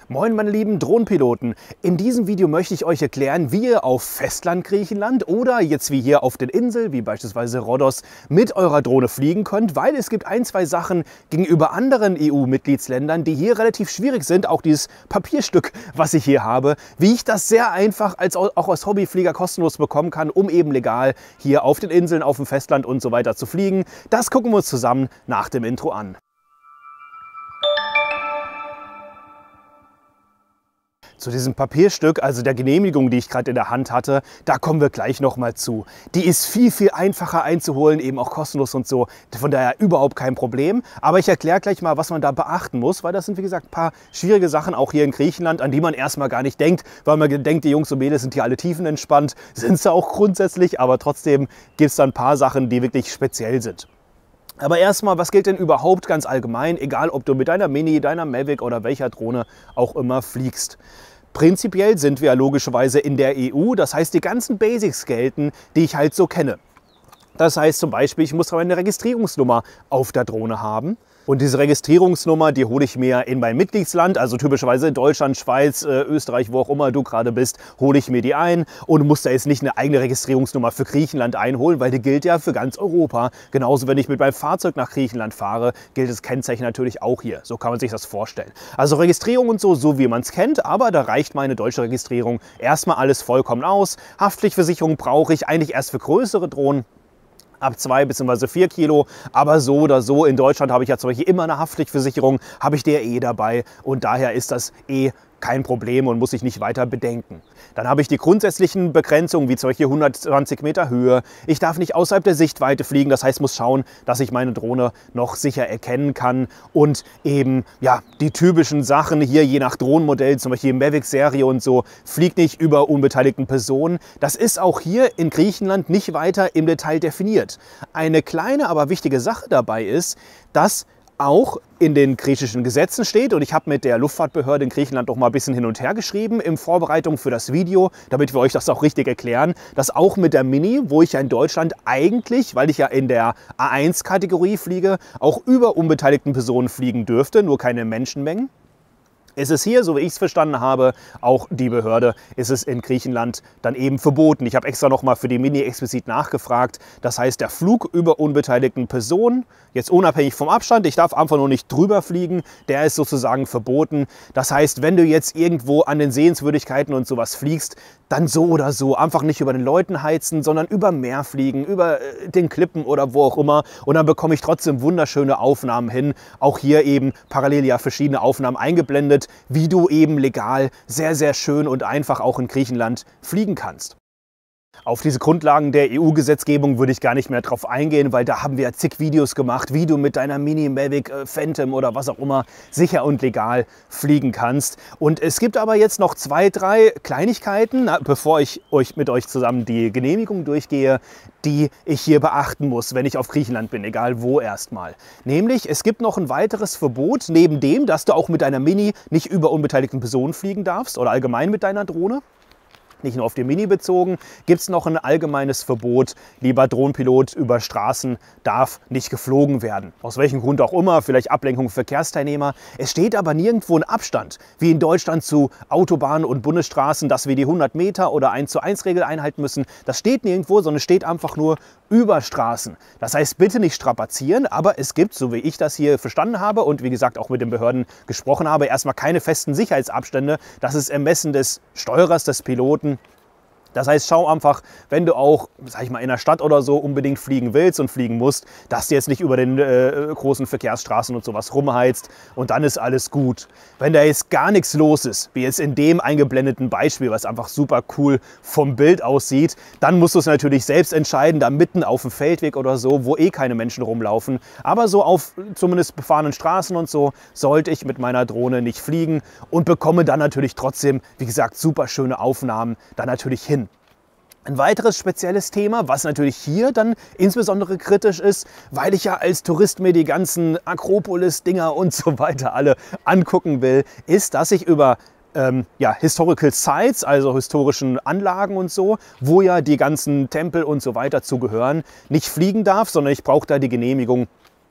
Moin meine lieben Drohnenpiloten! In diesem Video möchte ich euch erklären, wie ihr auf Festland Griechenland oder jetzt wie hier auf den Inseln, wie beispielsweise Rhodos, mit eurer Drohne fliegen könnt, weil es gibt ein, zwei Sachen gegenüber anderen EU-Mitgliedsländern, die hier relativ schwierig sind, auch dieses Papierstück, was ich hier habe, wie ich das sehr einfach auch als Hobbyflieger kostenlos bekommen kann, um eben legal hier auf den Inseln, auf dem Festland und so weiter zu fliegen. Das gucken wir uns zusammen nach dem Intro an. Zu diesem Papierstück, also der Genehmigung, die ich gerade in der Hand hatte, da kommen wir gleich nochmal zu. Die ist viel, viel einfacher einzuholen, eben auch kostenlos und so. Von daher überhaupt kein Problem. Aber ich erkläre gleich mal, was man da beachten muss, weil das sind, wie gesagt, ein paar schwierige Sachen, auch hier in Griechenland, an die man erstmal gar nicht denkt, weil man denkt, die Jungs und Mädels sind hier alle tiefenentspannt, sind sie auch grundsätzlich, aber trotzdem gibt es da ein paar Sachen, die wirklich speziell sind. Aber erstmal, was gilt denn überhaupt ganz allgemein, egal ob du mit deiner Mini, deiner Mavic oder welcher Drohne auch immer fliegst? Prinzipiell sind wir logischerweise in der EU, das heißt, die ganzen Basics gelten, die ich halt so kenne. Das heißt zum Beispiel, ich muss eine Registrierungsnummer auf der Drohne haben. Und diese Registrierungsnummer, die hole ich mir in mein Mitgliedsland, also typischerweise in Deutschland, Schweiz, Österreich, wo auch immer du gerade bist, hole ich mir die ein und muss da jetzt nicht eine eigene Registrierungsnummer für Griechenland einholen, weil die gilt ja für ganz Europa. Genauso, wenn ich mit meinem Fahrzeug nach Griechenland fahre, gilt das Kennzeichen natürlich auch hier. So kann man sich das vorstellen. Also Registrierung und so wie man es kennt, aber da reicht meine deutsche Registrierung erstmal alles vollkommen aus. Haftpflichtversicherung brauche ich eigentlich erst für größere Drohnen. Ab 2 bzw. 4 Kilo, aber so oder so, in Deutschland habe ich ja zum Beispiel immer eine Haftpflichtversicherung, habe ich die dabei und daher ist das kein Problem und muss ich nicht weiter bedenken. Dann habe ich die grundsätzlichen Begrenzungen, wie zum Beispiel 120 Meter Höhe. Ich darf nicht außerhalb der Sichtweite fliegen, das heißt, muss schauen, dass ich meine Drohne noch sicher erkennen kann und eben ja die typischen Sachen hier, je nach Drohnenmodell, zum Beispiel Mavic-Serie und so, fliegt nicht über unbeteiligten Personen. Das ist auch hier in Griechenland nicht weiter im Detail definiert. Eine kleine, aber wichtige Sache dabei ist, dass auch in den griechischen Gesetzen steht, und ich habe mit der Luftfahrtbehörde in Griechenland noch mal ein bisschen hin und her geschrieben in Vorbereitung für das Video, damit wir euch das auch richtig erklären, dass auch mit der Mini, wo ich ja in Deutschland eigentlich, weil ich ja in der A1-Kategorie fliege, auch über unbeteiligten Personen fliegen dürfte, nur keine Menschenmengen. Es ist hier, so wie ich es verstanden habe, auch die Behörde, ist es in Griechenland dann eben verboten. Ich habe extra noch mal für die Mini explizit nachgefragt. Das heißt, der Flug über unbeteiligten Personen, jetzt unabhängig vom Abstand, ich darf einfach nur nicht drüber fliegen, der ist sozusagen verboten. Das heißt, wenn du jetzt irgendwo an den Sehenswürdigkeiten und sowas fliegst, dann so oder so einfach nicht über den Leuten heizen, sondern über Meer fliegen, über den Klippen oder wo auch immer. Und dann bekomme ich trotzdem wunderschöne Aufnahmen hin. Auch hier eben parallel ja verschiedene Aufnahmen eingeblendet, wie du eben legal sehr, sehr schön und einfach auch in Griechenland fliegen kannst. Auf diese Grundlagen der EU-Gesetzgebung würde ich gar nicht mehr drauf eingehen, weil da haben wir zig Videos gemacht, wie du mit deiner Mini Mavic Phantom oder was auch immer sicher und legal fliegen kannst. Und es gibt aber jetzt noch 2, 3 Kleinigkeiten, bevor ich mit euch zusammen die Genehmigung durchgehe, die ich hier beachten muss, wenn ich auf Griechenland bin, egal wo erstmal. Nämlich, es gibt noch ein weiteres Verbot, neben dem, dass du auch mit deiner Mini nicht über unbeteiligten Personen fliegen darfst oder allgemein mit deiner Drohne. Nicht nur auf die Mini bezogen, gibt es noch ein allgemeines Verbot, lieber Drohnenpilot, über Straßen darf nicht geflogen werden. Aus welchem Grund auch immer, vielleicht Ablenkung für Verkehrsteilnehmer. Es steht aber nirgendwo ein Abstand, wie in Deutschland zu Autobahnen und Bundesstraßen, dass wir die 100 Meter oder 1:1-Regel einhalten müssen. Das steht nirgendwo, sondern es steht einfach nur über Straßen. Das heißt, bitte nicht strapazieren, aber es gibt, so wie ich das hier verstanden habe und wie gesagt auch mit den Behörden gesprochen habe, erstmal keine festen Sicherheitsabstände. Das ist Ermessen des Steuerers, des Piloten. Das heißt, schau einfach, wenn du auch, sag ich mal, in der Stadt oder so unbedingt fliegen willst und fliegen musst, dass du jetzt nicht über den großen Verkehrsstraßen und sowas rumheizt und dann ist alles gut. Wenn da jetzt gar nichts los ist, wie jetzt in dem eingeblendeten Beispiel, was einfach super cool vom Bild aussieht, dann musst du es natürlich selbst entscheiden, da mitten auf dem Feldweg oder so, wo keine Menschen rumlaufen. Aber so auf zumindest befahrenen Straßen und so sollte ich mit meiner Drohne nicht fliegen und bekomme dann natürlich trotzdem, wie gesagt, super schöne Aufnahmen da natürlich hin. Ein weiteres spezielles Thema, was natürlich hier dann insbesondere kritisch ist, weil ich ja als Tourist mir die ganzen Akropolis-Dinger und so weiter alle angucken will, ist, dass ich über Historical Sites, also historischen Anlagen und so, wo ja die ganzen Tempel und so weiter zugehören, nicht fliegen darf, sondern ich brauche da die Genehmigung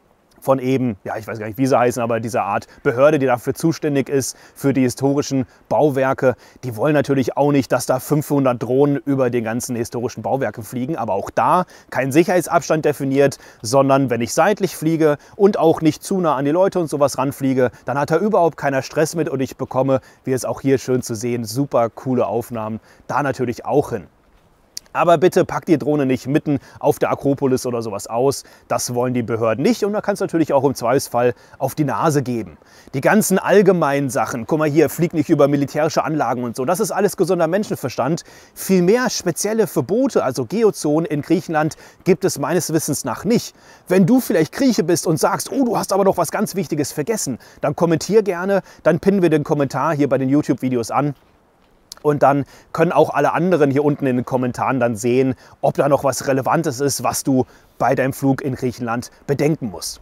von eben, ja, ich weiß gar nicht, wie sie heißen, aber dieser Art Behörde, die dafür zuständig ist, für die historischen Bauwerke. Die wollen natürlich auch nicht, dass da 500 Drohnen über die ganzen historischen Bauwerke fliegen, aber auch da kein Sicherheitsabstand definiert, sondern wenn ich seitlich fliege und auch nicht zu nah an die Leute und sowas ranfliege, dann hat da überhaupt keiner Stress mit und ich bekomme, wie es auch hier schön zu sehen, super coole Aufnahmen da natürlich auch hin. Aber bitte pack die Drohne nicht mitten auf der Akropolis oder sowas aus. Das wollen die Behörden nicht und da kannst du natürlich auch im Zweifelsfall auf die Nase geben. Die ganzen allgemeinen Sachen, guck mal hier, flieg nicht über militärische Anlagen und so, das ist alles gesunder Menschenverstand. Viel mehr spezielle Verbote, also Geozonen in Griechenland, gibt es meines Wissens nach nicht. Wenn du vielleicht Grieche bist und sagst, oh, du hast aber noch was ganz Wichtiges vergessen, dann kommentier gerne, dann pinnen wir den Kommentar hier bei den YouTube-Videos an. Und dann können auch alle anderen hier unten in den Kommentaren dann sehen, ob da noch was Relevantes ist, was du bei deinem Flug in Griechenland bedenken musst.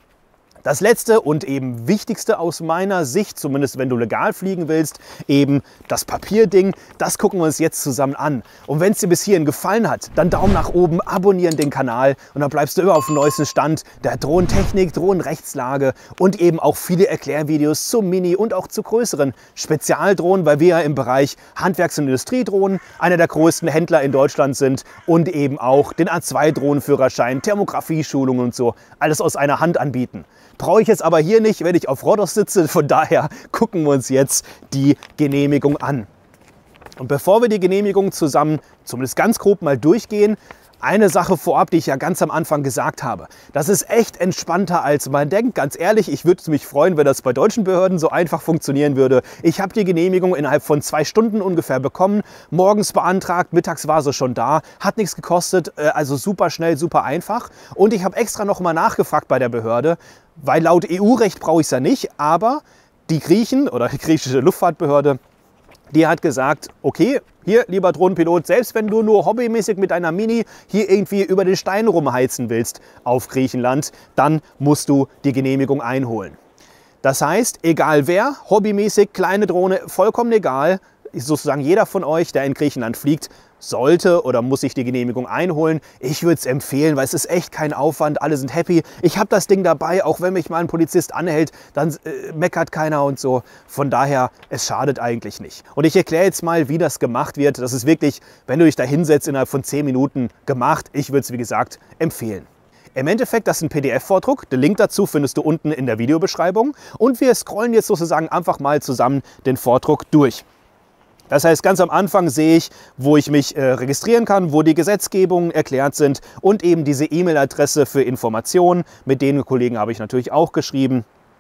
Das letzte und eben wichtigste aus meiner Sicht, zumindest wenn du legal fliegen willst, eben das Papierding, das gucken wir uns jetzt zusammen an. Und wenn es dir bis hierhin gefallen hat, dann Daumen nach oben, abonnieren den Kanal und dann bleibst du immer auf dem neuesten Stand der Drohnentechnik, Drohnenrechtslage und eben auch viele Erklärvideos zu Mini- und auch zu größeren Spezialdrohnen, weil wir ja im Bereich Handwerks- und Industriedrohnen einer der größten Händler in Deutschland sind und eben auch den A2-Drohnenführerschein, Thermografie-Schulungen und so, alles aus einer Hand anbieten. Brauche ich jetzt aber hier nicht, wenn ich auf Rhodos sitze. Von daher gucken wir uns jetzt die Genehmigung an. Und bevor wir die Genehmigung zusammen, zumindest ganz grob mal durchgehen, eine Sache vorab, die ich ja ganz am Anfang gesagt habe. Das ist echt entspannter, als man denkt. Ganz ehrlich, ich würde mich freuen, wenn das bei deutschen Behörden so einfach funktionieren würde. Ich habe die Genehmigung innerhalb von 2 Stunden ungefähr bekommen. Morgens beantragt, mittags war sie schon da. Hat nichts gekostet, also super schnell, super einfach. Und ich habe extra noch mal nachgefragt bei der Behörde, weil laut EU-Recht brauche ich es ja nicht. Aber die Griechen oder die griechische Luftfahrtbehörde, die hat gesagt, okay, hier, lieber Drohnenpilot, selbst wenn du nur hobbymäßig mit einer Mini hier irgendwie über den Stein rumheizen willst auf Griechenland, dann musst du die Genehmigung einholen. Das heißt, egal wer, hobbymäßig, kleine Drohne, vollkommen egal, sozusagen jeder von euch, der in Griechenland fliegt, sollte oder muss sich die Genehmigung einholen. Ich würde es empfehlen, weil es ist echt kein Aufwand, alle sind happy. Ich habe das Ding dabei, auch wenn mich mal ein Polizist anhält, dann meckert keiner und so. Von daher, es schadet eigentlich nicht. Und ich erkläre jetzt mal, wie das gemacht wird. Das ist wirklich, wenn du dich da hinsetzt, innerhalb von 10 Minuten gemacht. Ich würde es, wie gesagt, empfehlen. Im Endeffekt, das ist ein PDF-Vordruck. Den Link dazu findest du unten in der Videobeschreibung. Und wir scrollen jetzt sozusagen einfach mal zusammen den Vordruck durch. Das heißt, ganz am Anfang sehe ich, wo ich mich registrieren kann, wo die Gesetzgebungen erklärt sind und eben diese E-Mail-Adresse für Informationen. Mit den Kollegen habe ich natürlich auch geschrieben.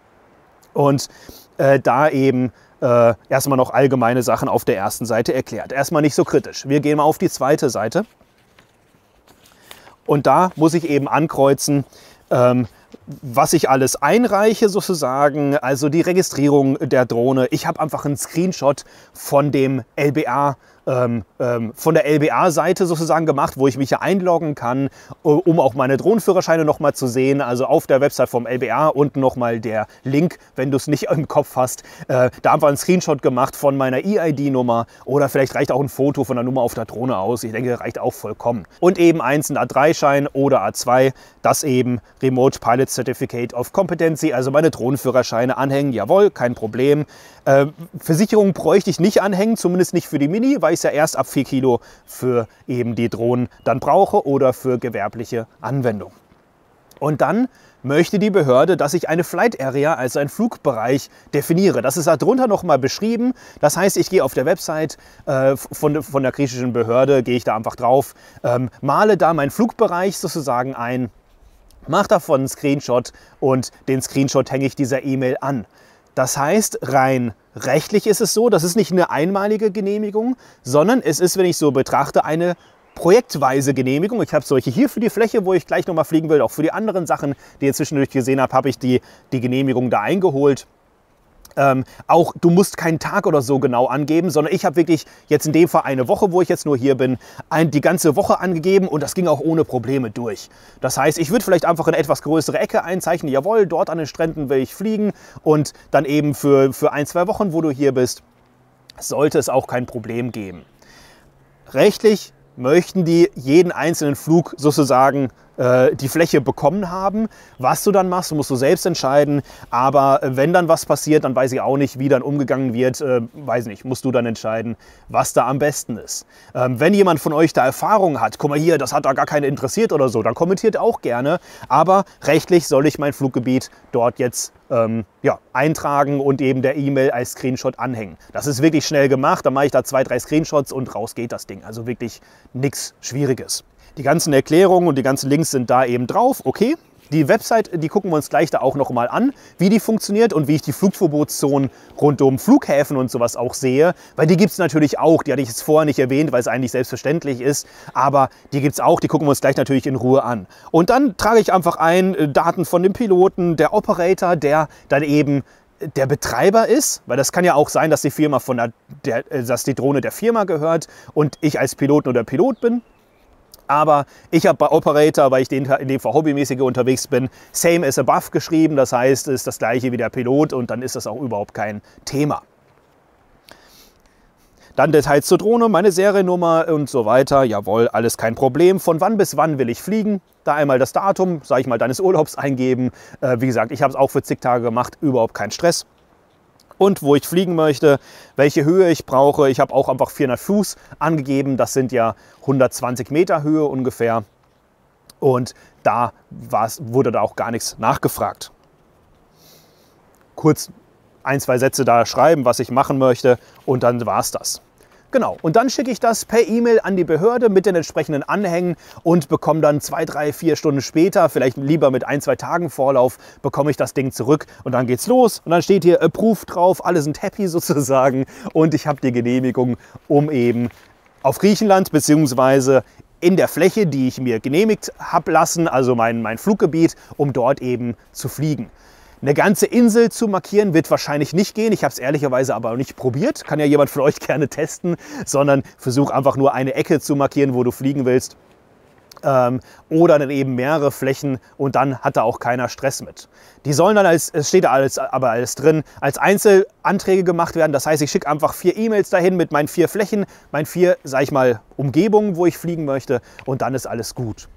Und da eben erstmal noch allgemeine Sachen auf der ersten Seite erklärt. Erstmal nicht so kritisch. Wir gehen mal auf die zweite Seite. Und da muss ich eben ankreuzen, was ich alles einreiche sozusagen, also die Registrierung der Drohne. Ich habe einfach einen Screenshot von dem LBA, von der LBA-Seite sozusagen gemacht, wo ich mich hier einloggen kann, um auch meine Drohnenführerscheine nochmal zu sehen. Also auf der Website vom LBA unten nochmal der Link, wenn du es nicht im Kopf hast. Da haben wir einen Screenshot gemacht von meiner EID-Nummer oder vielleicht reicht auch ein Foto von der Nummer auf der Drohne aus. Ich denke, das reicht auch vollkommen. Und eben ein A3-Schein oder A2, das eben Remote Pilot Certificate of Competency, also meine Drohnenführerscheine anhängen. Jawohl, kein Problem. Versicherung bräuchte ich nicht anhängen, zumindest nicht für die Mini, weil ich es ja erst ab 4 Kilo für eben die Drohnen dann brauche oder für gewerbliche Anwendung. Und dann möchte die Behörde, dass ich eine Flight Area, also einen Flugbereich, definiere. Das ist darunter nochmal beschrieben. Das heißt, ich gehe auf der Website von der griechischen Behörde, gehe ich da einfach drauf, male da meinen Flugbereich sozusagen ein, mache davon einen Screenshot und den Screenshot hänge ich dieser E-Mail an. Das heißt, rein rechtlich ist es so, das ist nicht eine einmalige Genehmigung, sondern es ist, wenn ich so betrachte, eine projektweise Genehmigung. Ich habe solche hier für die Fläche, wo ich gleich nochmal fliegen will, auch für die anderen Sachen, die ihr zwischendurch gesehen habt, habe ich die Genehmigung da eingeholt. Auch du musst keinen Tag oder so genau angeben, sondern ich habe wirklich jetzt in dem Fall eine Woche, wo ich jetzt nur hier bin, die ganze Woche angegeben und das ging auch ohne Probleme durch. Das heißt, ich würde vielleicht einfach eine etwas größere Ecke einzeichnen, jawohl, dort an den Stränden will ich fliegen und dann eben für 1, 2 Wochen, wo du hier bist, sollte es auch kein Problem geben. Rechtlich möchten die jeden einzelnen Flug sozusagen die Fläche bekommen haben. Was du dann machst, musst du selbst entscheiden. Aber wenn dann was passiert, dann weiß ich auch nicht, wie dann umgegangen wird. Weiß nicht, musst du dann entscheiden, was da am besten ist. Wenn jemand von euch da Erfahrung hat, guck mal hier, das hat da gar keinen interessiert oder so, dann kommentiert auch gerne. Aber rechtlich soll ich mein Fluggebiet dort jetzt ja, eintragen und eben der E-Mail als Screenshot anhängen. Das ist wirklich schnell gemacht. Dann mache ich da 2, 3 Screenshots und raus geht das Ding. Also wirklich nichts Schwieriges. Die ganzen Erklärungen und die ganzen Links sind da eben drauf. Okay, die Website, die gucken wir uns gleich da auch noch mal an, wie die funktioniert und wie ich die Flugverbotszonen rund um Flughäfen und sowas auch sehe. Weil die gibt es natürlich auch. Die hatte ich jetzt vorher nicht erwähnt, weil es eigentlich selbstverständlich ist. Aber die gibt es auch. Die gucken wir uns gleich natürlich in Ruhe an. Und dann trage ich einfach ein, Daten von dem Piloten, der Operator, der dann eben der Betreiber ist, weil das kann ja auch sein, dass die Firma dass die Drohne der Firma gehört und ich als Pilot nur der Pilot bin. Aber ich habe bei Operator, weil ich in dem Fall hobbymäßig unterwegs bin, same as above geschrieben. Das heißt, es ist das gleiche wie der Pilot und dann ist das auch überhaupt kein Thema. Dann Details zur Drohne, meine Seriennummer und so weiter. Jawohl, alles kein Problem. Von wann bis wann will ich fliegen? Da einmal das Datum, sage ich mal, deines Urlaubs eingeben. Wie gesagt, ich habe es auch für zig Tage gemacht, überhaupt kein Stress. Und wo ich fliegen möchte, welche Höhe ich brauche. Ich habe auch einfach 400 Fuß angegeben. Das sind ja 120 Meter Höhe ungefähr. Und da wurde da auch gar nichts nachgefragt. Kurz 1, 2 Sätze da schreiben, was ich machen möchte und dann war es das. Genau, und dann schicke ich das per E-Mail an die Behörde mit den entsprechenden Anhängen und bekomme dann 2, 3, 4 Stunden später, vielleicht lieber mit 1, 2 Tagen Vorlauf, bekomme ich das Ding zurück und dann geht's los. Und dann steht hier Approved drauf, alle sind happy sozusagen und ich habe die Genehmigung, um eben auf Griechenland bzw. in der Fläche, die ich mir genehmigt habe lassen, also mein Fluggebiet, um dort eben zu fliegen. Eine ganze Insel zu markieren wird wahrscheinlich nicht gehen. Ich habe es ehrlicherweise aber auch nicht probiert. Kann ja jemand von euch gerne testen, sondern versuch einfach nur eine Ecke zu markieren, wo du fliegen willst. Oder dann eben mehrere Flächen und dann hat da auch keiner Stress mit. Die sollen dann, es steht da aber alles drin, als Einzelanträge gemacht werden. Das heißt, ich schicke einfach 4 E-Mails dahin mit meinen 4 Flächen, meinen 4, sag ich mal, Umgebungen, wo ich fliegen möchte und dann ist alles gut.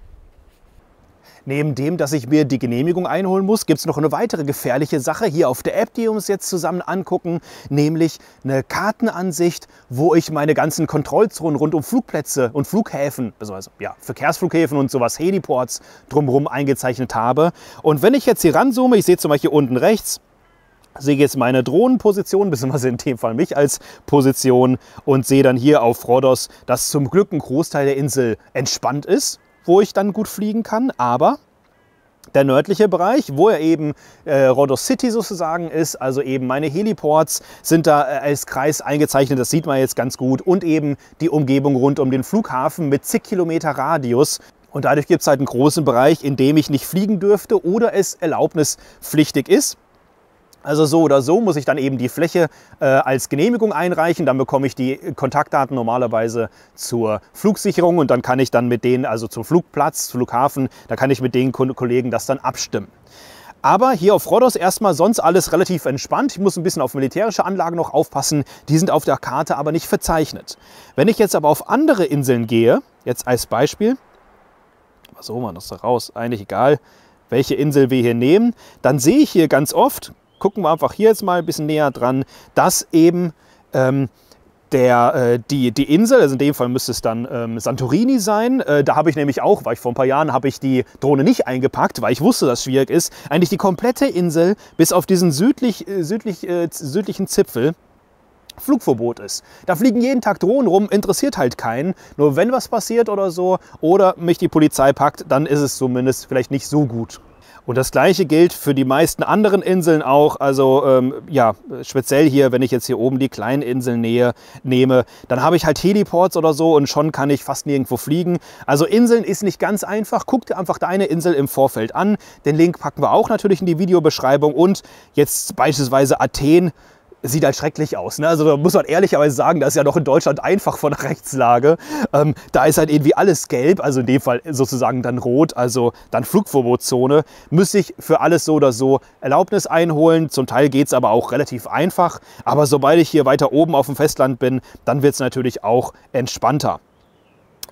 Neben dem, dass ich mir die Genehmigung einholen muss, gibt es noch eine weitere gefährliche Sache hier auf der App, die wir uns jetzt zusammen angucken, nämlich eine Kartenansicht, wo ich meine ganzen Kontrollzonen rund um Flugplätze und Flughäfen, also ja, Verkehrsflughäfen und sowas, Heliports drumherum eingezeichnet habe. Und wenn ich jetzt hier ranzoome, ich sehe zum Beispiel unten rechts, sehe jetzt meine Drohnenposition, beziehungsweise in dem Fall mich als Position und sehe dann hier auf Rhodos, dass zum Glück ein Großteil der Insel entspannt ist, wo ich dann gut fliegen kann, aber der nördliche Bereich, wo er eben Rhodos City sozusagen ist, also eben meine Heliports sind da als Kreis eingezeichnet, das sieht man jetzt ganz gut und eben die Umgebung rund um den Flughafen mit zig Kilometer Radius. Und dadurch gibt es halt einen großen Bereich, in dem ich nicht fliegen dürfte oder es erlaubnispflichtig ist. Also so oder so muss ich dann eben die Fläche als Genehmigung einreichen, dann bekomme ich die Kontaktdaten normalerweise zur Flugsicherung und dann kann ich dann mit denen, also zum Flugplatz, Flughafen, da kann ich mit den Kollegen das dann abstimmen. Aber hier auf Rhodos erstmal sonst alles relativ entspannt. Ich muss ein bisschen auf militärische Anlagen noch aufpassen, die sind auf der Karte aber nicht verzeichnet. Wenn ich jetzt aber auf andere Inseln gehe, jetzt als Beispiel, was holen wir das da raus, eigentlich egal, welche Insel wir hier nehmen, dann sehe ich hier ganz oft, gucken wir einfach hier jetzt mal ein bisschen näher dran, dass eben die Insel, also in dem Fall müsste es dann Santorini sein, da habe ich nämlich auch, weil ich vor ein paar Jahren habe ich die Drohne nicht eingepackt, weil ich wusste, dass es schwierig ist, eigentlich die komplette Insel bis auf diesen südlichen Zipfel Flugverbot ist. Da fliegen jeden Tag Drohnen rum, interessiert halt keinen. Nur wenn was passiert oder so oder mich die Polizei packt, dann ist es zumindest vielleicht nicht so gut. Und das Gleiche gilt für die meisten anderen Inseln auch. Also ja, speziell hier, wenn ich jetzt hier oben die kleinen Inseln nehme, dann habe ich halt Heliports oder so und schon kann ich fast nirgendwo fliegen. Also Inseln ist nicht ganz einfach. Guck dir einfach deine Insel im Vorfeld an. Den Link packen wir auch natürlich in die Videobeschreibung. Und jetzt beispielsweise Athen. Sieht halt schrecklich aus. Ne? Also da muss man ehrlicherweise sagen, das ist ja doch in Deutschland einfach von der Rechtslage. Da ist halt irgendwie alles gelb, also in dem Fall sozusagen dann rot, also dann Flugverbotszone. Müsste ich für alles so oder so Erlaubnis einholen. Zum Teil geht es aber auch relativ einfach. Aber sobald ich hier weiter oben auf dem Festland bin, dann wird es natürlich auch entspannter.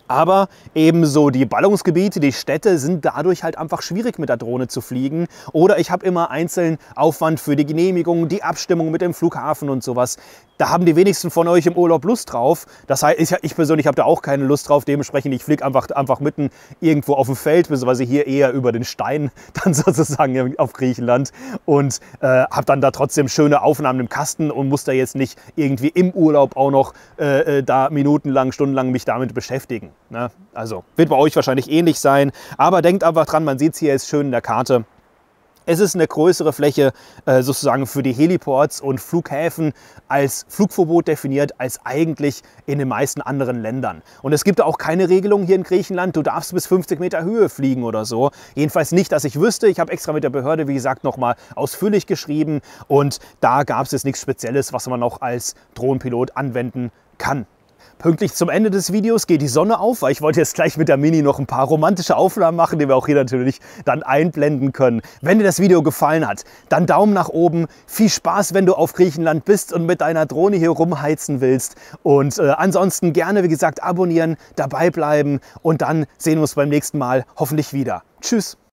Aber ebenso die Ballungsgebiete, die Städte sind dadurch halt einfach schwierig mit der Drohne zu fliegen. Oder ich habe immer einzeln Aufwand für die Genehmigung, die Abstimmung mit dem Flughafen und sowas. Da haben die wenigsten von euch im Urlaub Lust drauf. Das heißt, ich persönlich habe da auch keine Lust drauf. Dementsprechend, ich fliege einfach mitten irgendwo auf dem Feld, beziehungsweise hier eher über den Stein, dann sozusagen auf Griechenland. Und habe dann da trotzdem schöne Aufnahmen im Kasten und muss da jetzt nicht irgendwie im Urlaub auch noch da minutenlang, stundenlang mich damit beschäftigen. Ne? Also wird bei euch wahrscheinlich ähnlich sein. Aber denkt einfach dran, man sieht es hier jetzt schön in der Karte. Es ist eine größere Fläche sozusagen für die Heliports und Flughäfen als Flugverbot definiert als eigentlich in den meisten anderen Ländern. Und es gibt auch keine Regelung hier in Griechenland, du darfst bis 50 Meter Höhe fliegen oder so. Jedenfalls nicht, dass ich wüsste. Ich habe extra mit der Behörde, wie gesagt, nochmal ausführlich geschrieben und da gab es jetzt nichts Spezielles, was man auch als Drohnenpilot anwenden kann. Pünktlich zum Ende des Videos geht die Sonne auf, weil ich wollte jetzt gleich mit der Mini noch ein paar romantische Aufnahmen machen, die wir auch hier natürlich dann einblenden können. Wenn dir das Video gefallen hat, dann Daumen nach oben. Viel Spaß, wenn du auf Griechenland bist und mit deiner Drohne hier rumheizen willst. Und ansonsten gerne, wie gesagt, abonnieren, dabei bleiben und dann sehen wir uns beim nächsten Mal hoffentlich wieder. Tschüss!